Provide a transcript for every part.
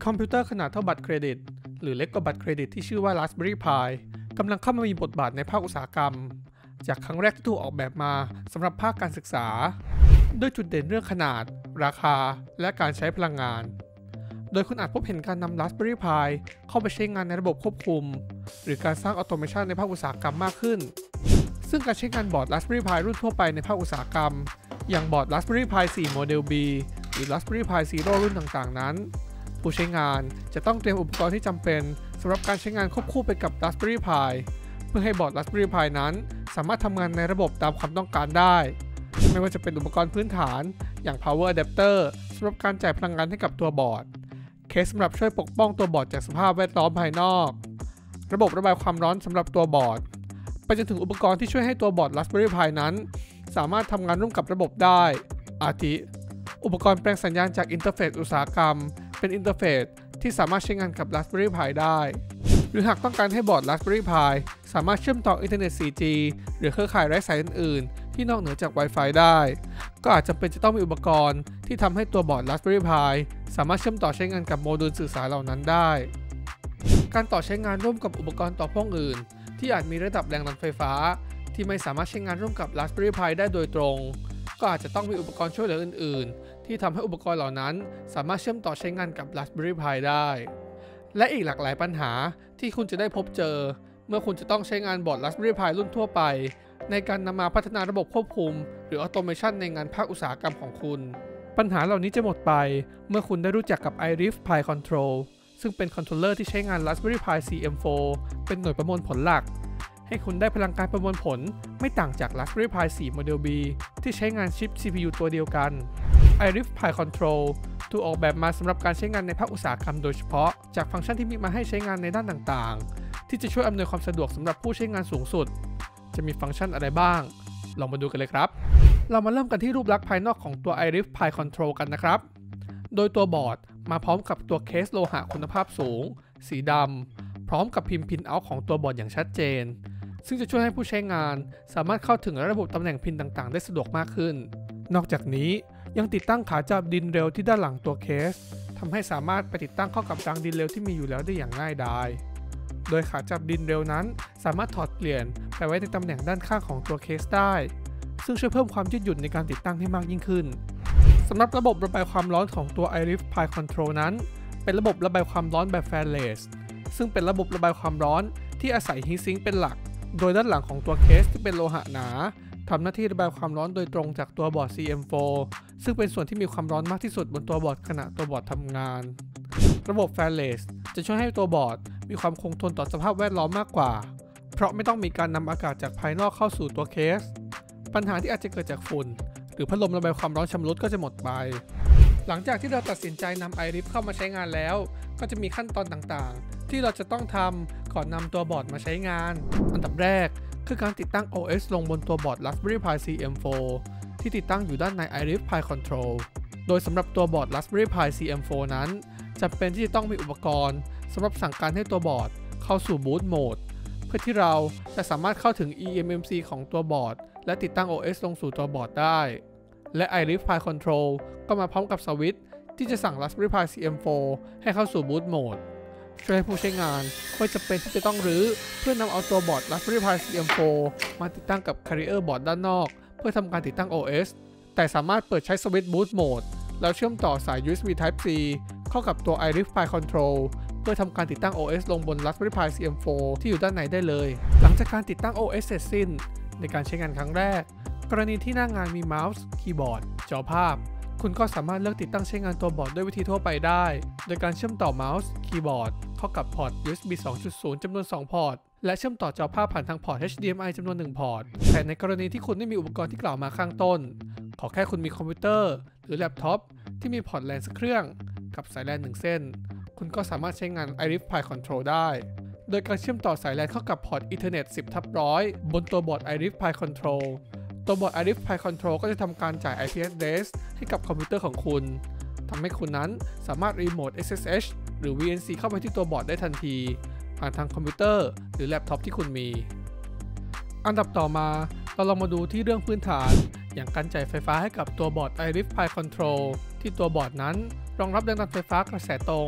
คอมพิวเตอร์ขนาดเท่าบัตรเครดิตหรือเล็กกว่าบัตรเครดิตที่ชื่อว่า Raspberry Pi กำลังเข้ามามีบทบาทในภาคอุตสาหกรรมจากครั้งแรกที่ถูกออกแบบมาสำหรับภาคการศึกษาด้วยจุดเด่นเรื่องขนาดราคาและการใช้พลังงานโดยคุณอาจพบเห็นการนำ Raspberry Pi เข้าไปใช้งานในระบบควบคุมหรือการสร้างออโตเมชันในภาคอุตสาหกรรมมากขึ้นซึ่งการใช้งานบอร์ด Raspberry Pi รุ่นทั่วไปในภาคอุตสาหกรรมอย่างบอร์ด Raspberry Pi 4 Model B หรือ Raspberry Pi Zero รุ่นต่างๆนั้นผู้ใช้งานจะต้องเตรียมอุปกรณ์ที่จำเป็นสำหรับการใช้งานควบคู่ไปกับ Raspberry Pi เพื่อให้บอร์ด Raspberry Pi นั้นสามารถทำงานในระบบตามความต้องการได้ไม่ว่าจะเป็นอุปกรณ์พื้นฐานอย่าง Power Adapter สำหรับการจ่ายพลังงานให้กับตัวบอร์ดเคสสำหรับช่วยปกป้องตัวบอร์ดจากสภาพแวดล้อมภายนอกระบบระบายความร้อนสำหรับตัวบอร์ดไปจนถึงอุปกรณ์ที่ช่วยให้ตัวบอร์ด Raspberry Pi นั้นสามารถทำงานร่วมกับระบบได้อาทิอุปกรณ์แปลงสัญญาณจากอินเทอร์เฟซอุตสาหกรรมเป็นอินเทอร์เฟซที่สามารถใช้งานกับ Raspberry Pi ได้หรือหากต้องการให้บอร์ด Raspberry Pi สามารถเชื่อมต่ออินเทอร์เน็ต 4G หรือเครือข่ายไร้สายอื่นๆที่นอกเหนือจาก Wi-Fi ได้ก็อาจจำเป็นจะต้องมีอุปกรณ์ที่ทำให้ตัวบอร์ด Raspberry Pi สามารถเชื่อมต่อใช้งานกับโมดูลสื่อสารเหล่านั้นได้การต่อใช้งานร่วมกับอุปกรณ์ต่อพ่วงอื่นที่อาจมีระดับแรงดันไฟฟ้าที่ไม่สามารถใช้งานร่วมกับ Raspberry Pi ได้โดยตรงก็อาจจะต้องมีอุปกรณ์ช่วยเหลืออื่นๆที่ทำให้อุปกรณ์เหล่านั้นสามารถเชื่อมต่อใช้งานกับ Raspberry Pi ได้และอีกหลากหลายปัญหาที่คุณจะได้พบเจอเมื่อคุณจะต้องใช้งานบอร์ด Raspberry Pi รุ่นทั่วไปในการนำมาพัฒนาระบบควบคุมหรือออโตเมชันในงานภาคอุตสาหกรรมของคุณปัญหาเหล่านี้จะหมดไปเมื่อคุณได้รู้จักกับ iRIF Pi Control ซึ่งเป็นคอนโทรลเลอร์ที่ใช้งาน Raspberry Pi CM4 เป็นหน่วยประมวลผลหลักให้คุณได้พลังการประมวลผลไม่ต่างจาก Raspberry Pi 4 Model B ที่ใช้งานชิป CPU ตัวเดียวกัน iRIF Pi Control ถูกออกแบบมาสำหรับการใช้งานในภาคอุตสาหกรรมโดยเฉพาะจากฟังก์ชันที่มีมาให้ใช้งานในด้านต่างๆที่จะช่วยอำนวยความสะดวกสำหรับผู้ใช้งานสูงสุดจะมีฟังก์ชันอะไรบ้างลองมาดูกันเลยครับเรามาเริ่มกันที่รูปลักษณ์ภายนอกของตัว iRIF Pi Control กันนะครับโดยตัวบอร์ดมาพร้อมกับตัวเคสโลหะคุณภาพสูงสีดำพร้อมกับพิมพ์พินเอาท์ของตัวบอร์ดอย่างชัดเจนซึ่งจะช่วยให้ผู้ใช้งานสามารถเข้าถึงระบบตำแหน่งพินต่างๆได้สะดวกมากขึ้นนอกจากนี้ยังติดตั้งขาจับดินเร็วที่ด้านหลังตัวเคสทำให้สามารถไปติดตั้งเข้ากับรางดินเร็วที่มีอยู่แล้วได้อย่างง่ายดายโดยขาจับดินเร็วนั้นสามารถถอดเปลี่ยนไปไว้ในตำแหน่งด้านข้างของตัวเคสได้ซึ่งช่วยเพิ่มความยืดหยุ่นในการติดตั้งให้มากยิ่งขึ้นสำหรับระบบระบายความร้อนของตัว iRIF Pi Control นั้นเป็นระบบระบายความร้อนแบบ fanless ซึ่งเป็นระบบระบายความร้อนที่อาศัย heat sink เป็นหลักโดยด้านหลังของตัวเคสที่เป็นโลหะหนาทำหน้าที่ระบายความร้อนโดยตรงจากตัวบอร์ด CM4 ซึ่งเป็นส่วนที่มีความร้อนมากที่สุดบนตัวบอร์ดขณะตัวบอร์ดทำงานระบบ fanless จะช่วยให้ตัวบอร์ดมีความคงทนต่อสภาพแวดล้อมมากกว่าเพราะไม่ต้องมีการนำอากาศจากภายนอกเข้าสู่ตัวเคสปัญหาที่อาจจะเกิดจากฝุ่นหรือพัดลมระบายความร้อนชำรุดก็จะหมดไปหลังจากที่เราตัดสินใจนำ iRIF เข้ามาใช้งานแล้วก็จะมีขั้นตอนต่างๆที่เราจะต้องทำก่อนนำตัวบอร์ดมาใช้งานอันดับแรกคือการติดตั้ง OS ลงบนตัวบอร์ด Raspberry Pi CM4 ที่ติดตั้งอยู่ด้านใน iRIF Pi Control โดยสำหรับตัวบอร์ด Raspberry Pi CM4 นั้นจำเป็นที่จะต้องมีอุปกรณ์สำหรับสั่งการให้ตัวบอร์ดเข้าสู่ Boot Mode เพื่อที่เราจะสามารถเข้าถึง eMMC ของตัวบอร์ดและติดตั้ง OS ลงสู่ตัวบอร์ดได้และ iRIF Pi Control ก็มาพร้อมกับสวิตช์ที่จะสั่ง Raspberry Pi CM4 ให้เข้าสู่ Boot Mode ช่วยให้ผู้ใช้งานไม่จำเป็นที่จะต้องรื้อเพื่อนำเอาตัวบอร์ด Raspberry Pi CM4 มาติดตั้งกับ Carrier Board ด้านนอกเพื่อทำการติดตั้ง OS แต่สามารถเปิดใช้สวิตช์ Boot Mode แล้วเชื่อมต่อสาย USB Type C เข้ากับตัว iRIF Pi Control เพื่อทำการติดตั้ง OS ลงบน Raspberry Pi CM4 ที่อยู่ด้านในได้เลยหลังจากการติดตั้ง OS เสร็จสิ้นในการใช้งานครั้งแรกกรณีที่หน้างานมีเมาส์คีย์บอร์ดจอภาพคุณก็สามารถเลือกติดตั้งใช้งานตัวบอร์ดด้วยวิธีทั่วไปได้โดยการเชื่อมต่อเมาส์คีย์บอร์ดเข้ากับพอร์ต USB 2.0 จำนวน 2 พอร์ตและเชื่อมต่อจอภาพผ่านทางพอร์ต HDMI จำนวน 1 พอร์ตแต่ในกรณีที่คุณไม่มีอุปกรณ์ที่กล่าวมาข้างต้นขอแค่คุณมีคอมพิวเตอร์หรือแล็ปท็อปที่มีพอร์ต LAN สักเครื่องกับสาย LAN 1 เส้นคุณก็สามารถใช้งาน iRIF Pi Control ได้โดยการเชื่อมต่อสาย LAN เข้ากับพอร์ต Ethernet 10/100 บนตัวบอร์ด iRIF Pi Control ตัวบอร์ด iRIF Pi Control ก็จะทำการจ่าย IP address ให้กับคอมพิวเตอร์ของคุณทำให้คุณนั้นสามารถ Remote SSH หรือ VNC เข้าไปที่ตัวบอร์ดได้ทันทีผ่านทางคอมพิวเตอร์หรือแล็ปท็อปที่คุณมีอันดับต่อมาเราลองมาดูที่เรื่องพื้นฐานอย่างการจ่ายไฟฟ้าให้กับตัวบอร์ด iRIF Pi Control ที่ตัวบอร์ดนั้นรองรับแรงดันไฟฟ้ากระแสตรง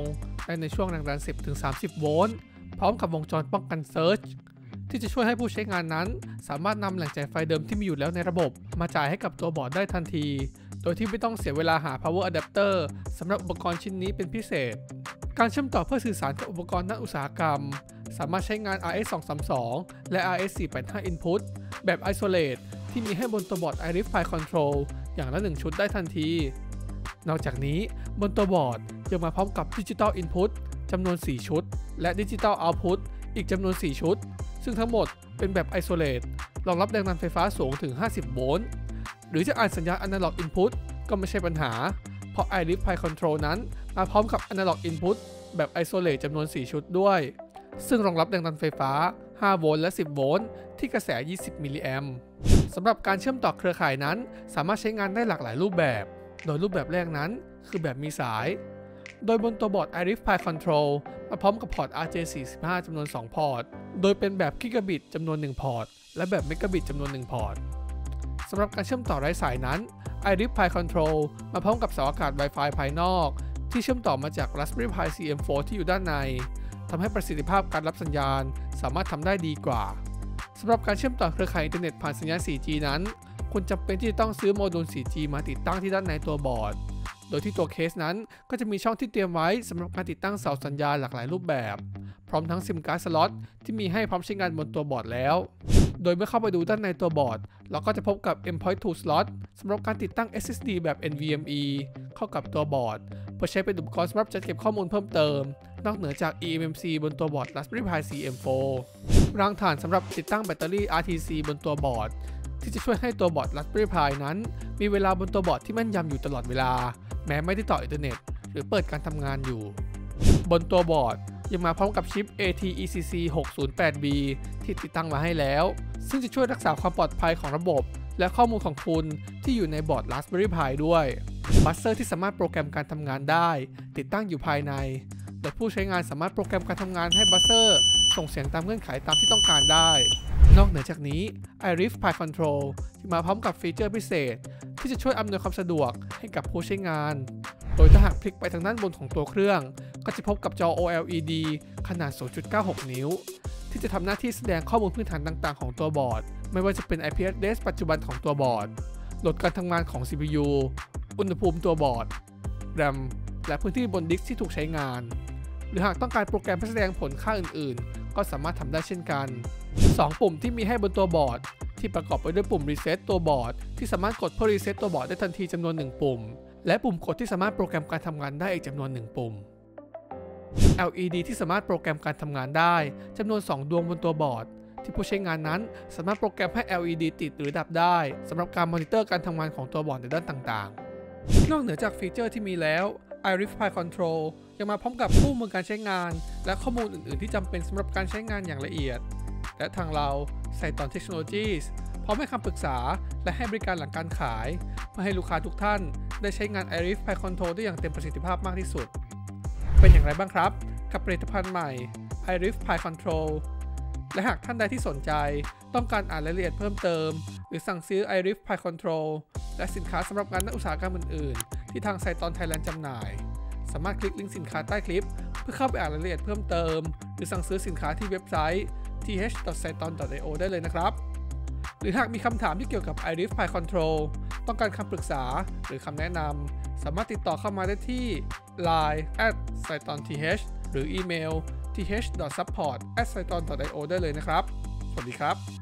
ช้ในช่วงแรงดัน 10-30 โวลต์พร้อมกับวงจรป้องกันเซิร์ชที่จะช่วยให้ผู้ใช้งานนั้นสามารถนำแหล่งจ่ายไฟเดิมที่มีอยู่แล้วในระบบมาจ่ายให้กับตัวบอร์ดได้ทันทีโดยที่ไม่ต้องเสียเวลาหา power adapter สำหรับอุปกรณ์ชิ้นนี้เป็นพิเศษการเชื่อมต่อเพื่อสื่อสารกับอุปกรณ์ด้านอุตสาหกรรมสามารถใช้งาน RS232 และ RS485 input แบบ isolate ที่มีให้บนตัวบอร์ด iRif Pi Control อย่างละ1ชุดได้ทันทีนอกจากนี้บนตัวบอร์ดยังมาพร้อมกับ Digital Input จำนวน4ชุดและ Digital Output อีกจำนวน4ชุดซึ่งทั้งหมดเป็นแบบ Isolate รองรับแรงดันไฟฟ้าสูงถึง50 โวลต์หรือจะอ่านสัญญาณ Analog Input ก็ไม่ใช่ปัญหาเพราะ iRif Pi Control นั้นมาพร้อมกับ Analog Input แบบ Isolate จำนวน4ชุดด้วยซึ่งรองรับแรงดันไฟฟ้า5 โวลต์และ10 โวลต์ที่กระแส20 มิลลิแอมป์สำหรับการเชื่อมต่อเครือข่ายนั้นสามารถใช้งานได้หลากหลายรูปแบบโดยรูปแบบแรกนั้นคือแบบมีสายโดยบนตัวบอร์ด iRif Pi Control มาพร้อมกับพอร์ต RJ45 จำนวน2พอร์ตโดยเป็นแบบกิกะบิตจำนวน1พอร์ตและแบบเมกะบิตจำนวน1พอร์ตสำหรับการเชื่อมต่อไร้สายนั้น iRif Pi Control มาพร้อมกับเสาอากาศ Wi-Fi ภายนอกที่เชื่อมต่อมาจาก Raspberry Pi CM4 ที่อยู่ด้านในทำให้ประสิทธิภาพการรับสัญญาณสามารถทำได้ดีกว่าสำหรับการเชื่อมต่อเครือข่ายอินเทอร์เน็ตผ่านสัญญาณ 4G นั้นคุณจำเป็นที่จะต้องซื้อโมดูล 4G มาติดตั้งที่ด้านในตัวบอร์ดโดยที่ตัวเคสนั้นก็จะมีช่องที่เตรียมไว้สำหรับการติดตั้งเสาสัญญาณหลากหลายรูปแบบพร้อมทั้งซิมการ์ดสล็อตที่มีให้พร้อมใช้งานบนตัวบอร์ดแล้วโดยเมื่อเข้าไปดูด้านในตัวบอร์ดเราก็จะพบกับ M.2 slot สำหรับการติดตั้ง SSD แบบ NVMe เข้ากับตัวบอร์ดเพื่อใช้เป็นอุปกรณ์สำหรับจัดเก็บข้อมูลเพิ่มเติมนอกเหนือจาก eMMC บนตัวบอร์ด Raspberry Pi CM4 รางฐานสำหรับติดตั้งแบตเตอรี่ RTC บนตัวบอร์ดที่จะช่วยให้ตัวบอร์ด Raspberry Pi นั้นมีเวลาบนตัวบอร์ดที่แม่นยำอยู่ตลอดเวลาแม้ไม่ได้ต่ออินเทอร์เน็ตหรือเปิดการทำงานอยู่บนตัวบอร์ดยังมาพร้อมกับชิป ATECC 608B ที่ติดตั้งมาให้แล้วซึ่งจะช่วยรักษาความปลอดภัยของระบบและข้อมูลของคุณที่อยู่ในบอร์ด Raspberry Pi ด้วยบัสเซอร์ที่สามารถโปรแกรมการทำงานได้ติดตั้งอยู่ภายในโดยผู้ใช้งานสามารถโปรแกรมการทำงานให้บัสเซอร์ส่งเสียงตามเงื่อนไขตามที่ต้องการได้นอกเหนือจากนี้ iRif Pi Control ยังมาพร้อมกับฟีเจอร์พิเศษที่จะช่วยอำนวยความสะดวกให้กับผู้ใช้งานโดยถ้าหากคลิกไปทางด้านบนของตัวเครื่องก็จะพบกับจอ OLED ขนาด 0.96 นิ้วที่จะทำหน้าที่แสดงข้อมูลพื้นฐานต่างๆของตัวบอร์ดไม่ว่าจะเป็น IP address ปัจจุบันของตัวบอร์ดโหลดการทำงานของ CPU อุณหภูมิตัวบอร์ด RAM และพื้นที่บนดิสก์ที่ถูกใช้งานหรือหากต้องการโปรแกรมเพื่อแสดงผลค่าอื่นๆก็สามารถทำได้เช่นกัน2ปุ่มที่มีให้บนตัวบอร์ดที่ประกอบไปด้วยปุ่ม Reset ตัวบอร์ดที่สามารถกดเพื่อ Reset ตัวบอร์ดได้ทันทีจำนวน1ปุ่มและปุ่มกดที่สามารถโปรแกรมการทำงานได้อีกจำนวน1ปุ่ม LED ที่สามารถโปรแกรมการทำงานได้จำนวน2ดวงบนตัวบอร์ดที่ผู้ใช้งานนั้นสามารถโปรแกรมให้ LED ติดหรือดับได้สำหรับการมอนิเตอร์การทำงานของตัวบอร์ดในด้านต่างๆนอกเหนือจากฟีเจอร์ที่มีแล้ว iRif Pi Control ยังมาพร้อมกับคู่มือการใช้งานและข้อมูลอื่นๆที่จำเป็นสำหรับการใช้งานอย่างละเอียดและทางเราSaiton Technologies พร้อมให้คำปรึกษาและให้บริการหลังการขายเพื่อให้ลูกค้าทุกท่านได้ใช้งาน iRif Pi Control ได้อย่างเต็มประสิทธิภาพมากที่สุดเป็นอย่างไรบ้างครับกับผลิตภัณฑ์ใหม่ iRif Pi Control และหากท่านใดที่สนใจต้องการอ่านรายละเอียดเพิ่มเติมหรือสั่งซื้อ iRif Pi Control และสินค้าสำหรับงานอุตสาหกรรมอื่นๆที่ทาง Saiton Thailand จำหน่ายสามารถคลิกลิงก์สินค้าใต้คลิปเพื่อเข้าไปอ่านรายละเอียดเพิ่มเติมหรือสั่งซื้อสินค้าที่เว็บไซต์ th.saiton.io ได้เลยนะครับหรือหากมีคำถามที่เกี่ยวกับ iRif Pi Control ต้องการคำปรึกษาหรือคำแนะนำสามารถติดต่อเข้ามาได้ที่ Line @saitonth หรืออีเมล th.support@saiton.io ได้เลยนะครับสวัสดีครับ